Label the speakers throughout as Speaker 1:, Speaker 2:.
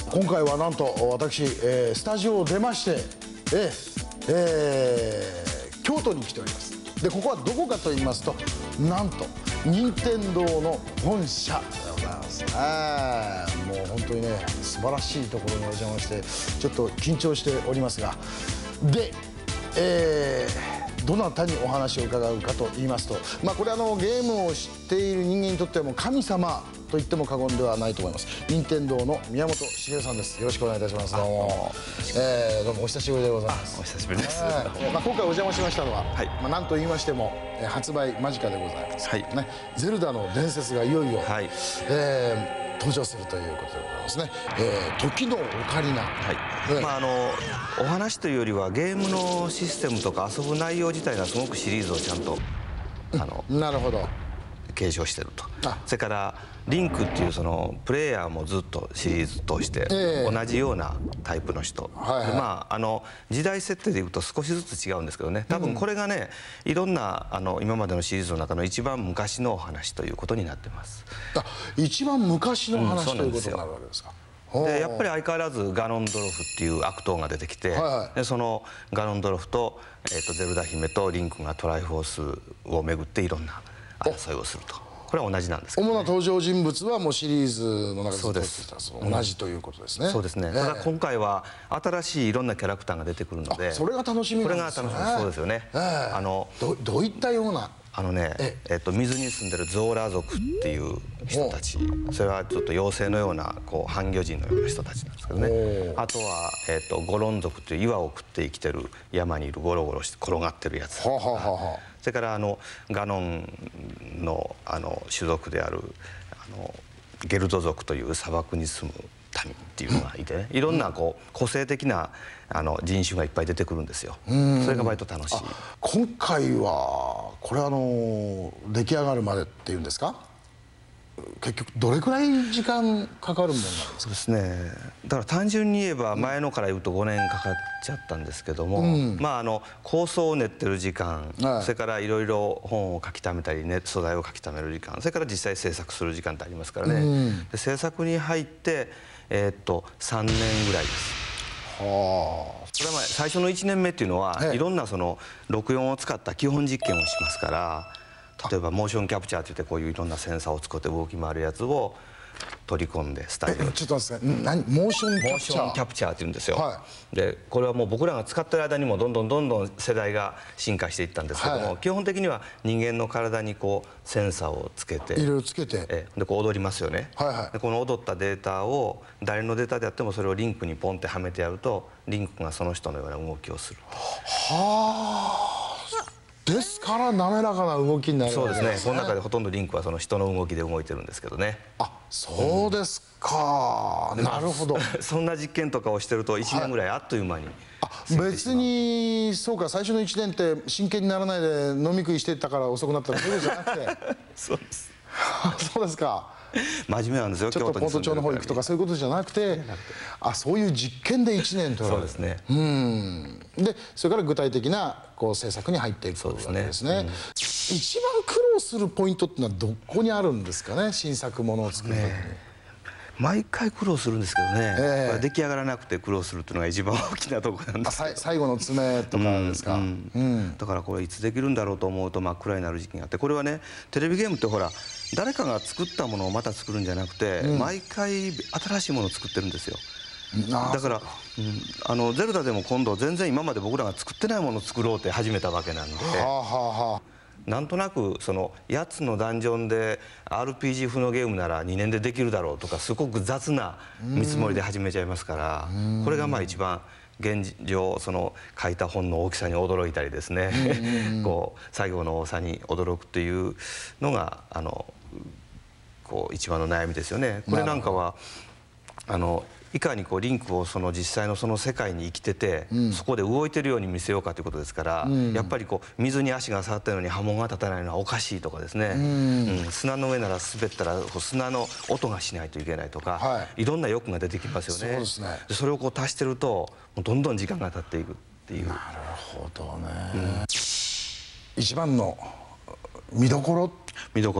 Speaker 1: 今回はなんと私、スタジオを出まして、京都に来ております。でここはどこかと言いますと、なんと任天堂の本社でございます。もう本当にね、素晴らしいところにお邪魔してちょっと緊張しておりますが、で、どなたにお話を伺うかと言いますと、これゲームを知っている人間にとってはもう神様と言っても過言ではないと思います。任天堂の宮本茂さんです。よろしくお願いいたします。どうも、どうもお久しぶりでございます。
Speaker 2: お久しぶりです。
Speaker 1: 今回お邪魔しましたのは、なんと言いましても発売間近でございます、ね。ゼルダの伝説がいよいよ、登場するということでございますね。時のオカリナ。
Speaker 2: お話というよりはゲームのシステムとか遊ぶ内容自体がすごくシリーズをちゃんと
Speaker 1: なるほど
Speaker 2: 継承してると。それからリンクっていうそのプレイヤーもずっとシリーズ通して同じようなタイプの人、時代設定でいうと少しずつ違うんですけどね、多分これがね、いろんな今までのシリーズの中の一番昔のお話ということになってます。
Speaker 1: 一番昔の話ということになるわけですか。
Speaker 2: でやっぱり相変わらずガノンドロフっていう悪党が出てきて、でそのガノンドロフと、ゼルダ姫とリンクがトライフォースをめぐっていろんな争いをすると。これは同じなんですけど、ね、
Speaker 1: 主な登場人物はもうシリーズの中で同じということですね。
Speaker 2: そうですね。ただ今回は新しいいろんなキャラクターが出てくるので、
Speaker 1: それが楽しみなんですね。
Speaker 2: これが楽しみ。そうですよね。
Speaker 1: どういったような
Speaker 2: 水に住んでるゾーラ族っていう人たち、それはちょっと妖精のような半魚人のような人たちなんですけどね。あとはゴロン族という岩を食って生きてる山にいるゴロゴロして転がってるやつ。それからガノンの種族であるゲルド族という砂漠に住む民っていうのがいてね、いろんな個性的な人種がいっぱい出てくるんですよ。それが割と楽しい。
Speaker 1: 今回はこれ出来上がるまでっていうんですか、結局どれくらい時間かかるものなんですか。
Speaker 2: そうですね、だから単純に言えば前のから言うと5年かかっちゃったんですけども、構想を練ってる時間、それからいろいろ本を書き溜めたり素材を書き溜める時間、それから実際制作する時間ってありますからね。で制作に入って3年ぐらいです。これは最初の1年目っていうのはいろんな64を使った基本実験をしますから、例えばモーションキャプチャーっていってこういういろんなセンサーを使って動き回るやつを取り込んでスタジオに。
Speaker 1: ちょっと待ってください。モーションキ
Speaker 2: ャプチャーっていうんですよ。でこれはもう僕らが使ってる間にもどんどん世代が進化していったんですけども、基本的には人間の体にセンサーをつけて、
Speaker 1: いろいろつけて、
Speaker 2: で踊りますよね。でこの踊ったデータを誰のデータであってもそれをリンクにポンってはめてやると、リンクがその人のような動きをすると。
Speaker 1: ですから滑らかな動きになるわけですね。
Speaker 2: そうですね。この中でほとんどリンクはその人の動きで動いてるんですけどね。
Speaker 1: そうですか。なるほど。
Speaker 2: そんな実験とかをしてると1年ぐらいあっという間に。
Speaker 1: 別にそうか、最初の1年って真剣にならないで飲み食いしてたから遅くなったらそういうことじゃなくて。
Speaker 2: そうです。
Speaker 1: そうですか。
Speaker 2: 真面目なんですよ。
Speaker 1: ちょっとポント町の方行くとかそういうことじゃなくて、そういう実験で1年と。
Speaker 2: そうですね。
Speaker 1: でそれから具体的な制作に入っていくわけですね。一番苦労するポイントっていうのはどこにあるんですかね、新作ものを作る時に。
Speaker 2: 毎回苦労するんですけどね、出来上がらなくて苦労するっていうのが一番大きなところなんですけど、
Speaker 1: 最後の詰めとかですか。
Speaker 2: だからこれいつできるんだろうと思うと真っ暗になる時期があって、これはね、テレビゲームってほら誰かが作ったものをまた作るんじゃなくて、毎回新しいものを作ってるんですよ。だからゼルダでも今度全然今まで僕らが作ってないものを作ろうって始めたわけなんで、なんとなく8つのダンジョンで RPG 風のゲームなら2年でできるだろうとか、すごく雑な見積もりで始めちゃいますから、これが一番現状書いた本の大きさに驚いたりですね、作業の多さに驚くっていうのが一番の悩みですよね。これなんかはいかにリンクを実際のその世界に生きてて、そこで動いてるように見せようかということですから、やっぱり水に足が触ったのに波紋が立たないのはおかしいとかですね、砂の上なら滑ったら砂の音がしないといけないとか、いろんな欲が出てきますよね。それを足してるとどんどん時間が経っていくっていう。
Speaker 1: なるほどね。一番の見どころ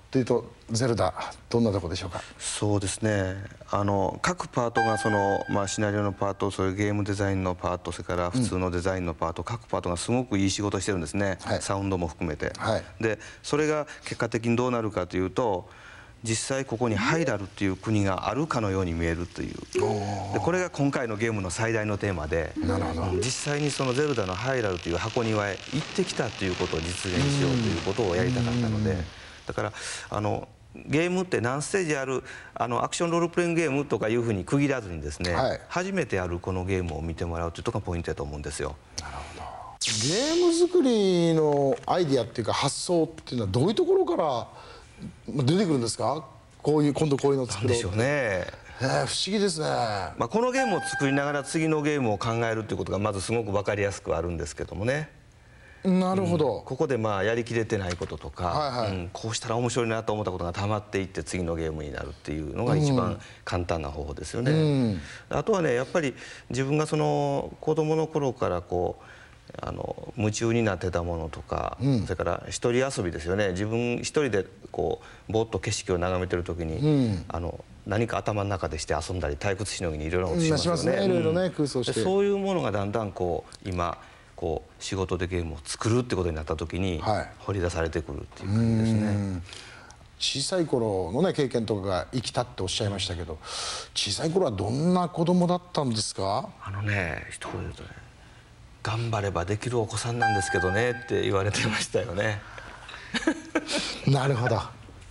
Speaker 1: というとゼルダどんなとこでしょうか？
Speaker 2: そうですね、各パートがシナリオのパート、そういうゲームデザインのパート、それから普通のデザインのパート、各パートがすごくいい仕事してるんですね、
Speaker 1: はい、
Speaker 2: サウンドも含めて、
Speaker 1: はい、
Speaker 2: でそれが結果的にどうなるかというと、実際ここにハイラルっていう国があるかのように見えるという、でこれが今回のゲームの最大のテーマで、実際にそのゼルダのハイラルという箱庭へ行ってきたということを実現しようということをやりたかったので、だからゲームって何ステージあるアクションロールプレイングゲームとかいうふうに区切らずにですね、はい、初めてやるこのゲームを見てもらうというところがポイントだと思うんですよ。
Speaker 1: なるほど。ゲーム作りのアイディアっていうか発想っていうのはどういうところから出てくるんですか？今度こういうのを作ろう。
Speaker 2: なんでしょうね。
Speaker 1: 不思議ですね。
Speaker 2: このゲームを作りながら次のゲームを考えるっていうことがまずすごく分かりやすくあるんですけどもね。
Speaker 1: なるほど、
Speaker 2: ここでやりきれてないこととか、こうしたら面白いなと思ったことがたまっていって次のゲームになるっていうのが一番簡単な方法ですよね。あとはね、やっぱり自分が子供の頃から夢中になってたものとか、それから一人遊びですよね。自分一人でぼーっと景色を眺めてる時に、何か頭の中でして遊んだり退屈しのぎにいろいろなことしますよね。
Speaker 1: いろいろね、空想して。
Speaker 2: そういうものがだんだん今仕事でゲームを作るってことになった時に掘り出されてくるっていう感じですね。
Speaker 1: 小さい頃のね経験とかが生きたっておっしゃいましたけど、小さい頃はどんな子供だったんですか？
Speaker 2: 一言で言うとね、頑張ればできるお子さんなんですけどねって言われてましたよね。
Speaker 1: なるほど。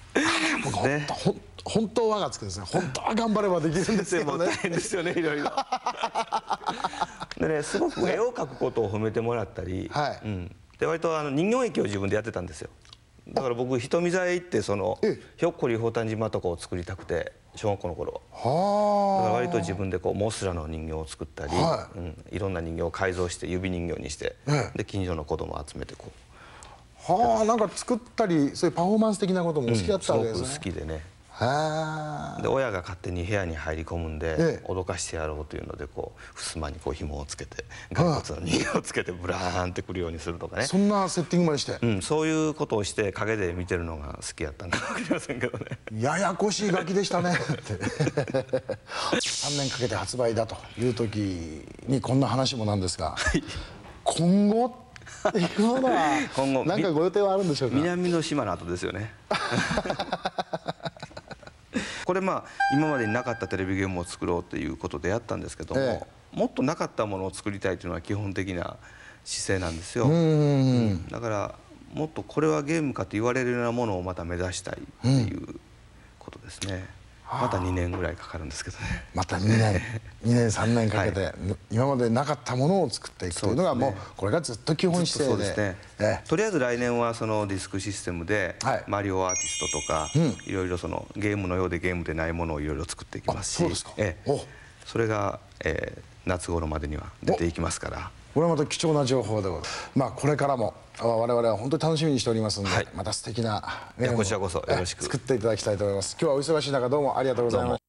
Speaker 1: 本当はがつくんですね。本当は頑張ればできるんですけどね。
Speaker 2: 大変ですよね、いろいろ。でね、すごく絵を描くことを褒めてもらったり、で割と人形劇を自分でやってたんですよ。だから僕人見座へ行ってひょっこりひょうたん島とかを作りたくて、小学校の頃だから割と自分でモスラの人形を作ったり、いろんな人形を改造して指人形にして、で近所の子供を集めて
Speaker 1: なんか作ったり、そういうパフォーマンス的なこともお好きだったわけですね。
Speaker 2: すごく好きでね。で親が勝手に部屋に入り込むんで脅かしてやろうというので襖に紐をつけて骸骨の人形をつけてブラーンってくるようにするとかね。そ
Speaker 1: んなセッティングまでして、
Speaker 2: そういうことをして陰で見てるのが好きやったんかもしれませんけどね。
Speaker 1: ややこしいガキでしたね。3年かけて発売だという時にこんな話もなんですが、今後っていうものは何かご予定はあるんでしょうか？
Speaker 2: 南の島の後ですよね。これ今までになかったテレビゲームを作ろうということでやったんですけども、もっとなかったものを作りたいというのは基本的な姿勢なんですよ。だからもっとこれはゲームかと言われるようなものをまた目指したいっていうことですね。また2年ぐらいかかるんですけどね。
Speaker 1: また2年3年かけて今までなかったものを作っていくというのがもうこれがずっと基本姿勢で、
Speaker 2: とりあえず来年はそのディスクシステムでマリオアーティストとかいろいろゲームのようでゲームでないものをいろいろ作っていきますし、それが夏頃までには出ていきますから。
Speaker 1: これはまた貴重な情報でございます。これからも我々は本当に楽しみにしておりますので、また素敵なゲームを作っていただきたいと思います。今日はお忙しい中どうもありがとうございました。